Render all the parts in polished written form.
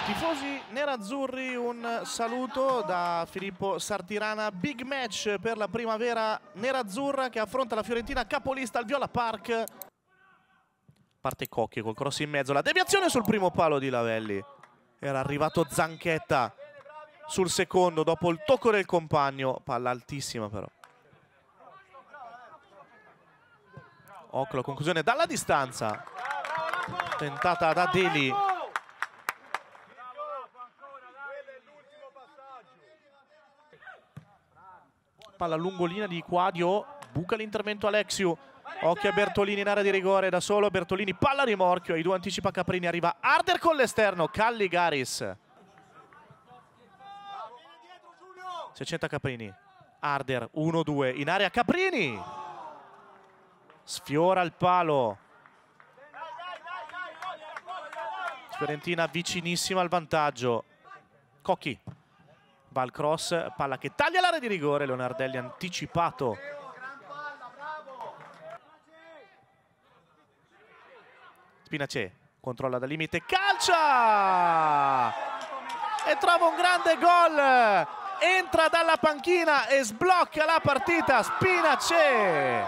Tifosi nerazzurri, un saluto da Filippo Sartirana. Big match per la primavera nerazzurra che affronta la Fiorentina capolista al Viola Park. Parte Cocchi col cross in mezzo, la deviazione sul primo palo di Lavelli. Era arrivato Zanchetta sul secondo dopo il tocco del compagno. Palla altissima però. Occhio, conclusione dalla distanza. Tentata da Deli. Palla lungolina di Quadio. Buca l'intervento Alexiu. Occhio a Bertolini in area di rigore da solo. Bertolini, palla rimorchio. I due anticipa Caprini. Arriva Arder con l'esterno. Calligaris. Si accetta Caprini. Arder 1-2 in area. Caprini sfiora il palo. Fiorentina vicinissima al vantaggio. Cocchi va al cross, palla che taglia l'area di rigore. Leonardelli anticipato. Spinacè controlla dal limite, calcia e trova un grande gol. Entra dalla panchina e sblocca la partita Spinacè.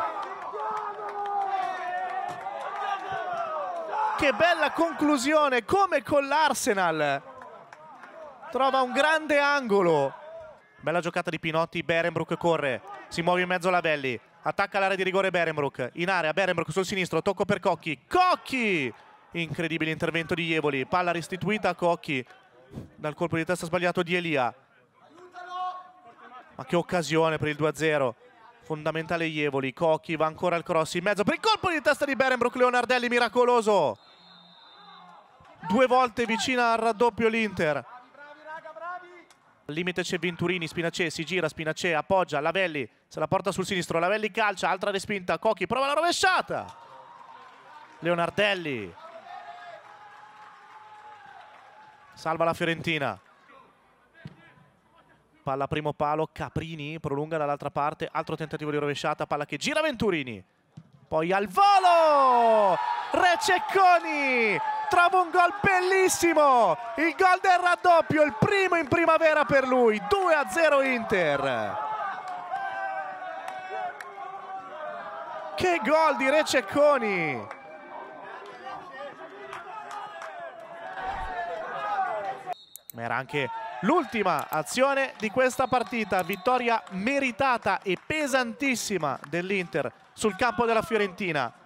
Che bella conclusione, come con l'Arsenal. Trova un grande angolo. Bella giocata di Pinotti. Beerenbroek corre, si muove in mezzo a Lavelli. Attacca l'area di rigore Beerenbroek. In area Beerenbroek sul sinistro, tocco per Cocchi. Cocchi! Incredibile intervento di Jevoli. Palla restituita a Cocchi dal colpo di testa sbagliato di Elia. Ma che occasione per il 2-0. Fondamentale Jevoli. Cocchi va ancora al cross in mezzo per il colpo di testa di Beerenbroek. Leonardelli miracoloso. Due volte vicina al raddoppio l'Inter. Al limite c'è Venturini. Spinacè si gira, Spinacè appoggia, Lavelli se la porta sul sinistro, Lavelli calcia, altra respinta, Cocchi prova la rovesciata. Leonardelli salva la Fiorentina. Palla primo palo, Caprini prolunga dall'altra parte, altro tentativo di rovesciata, palla che gira Venturini. Poi al volo Rececconi trova un gol bellissimo, il gol del raddoppio, il primo in primavera per lui. 2-0 Inter. Che gol di Rececconi. Ma era anche l'ultima azione di questa partita. Vittoria meritata e pesantissima dell'Inter sul campo della Fiorentina.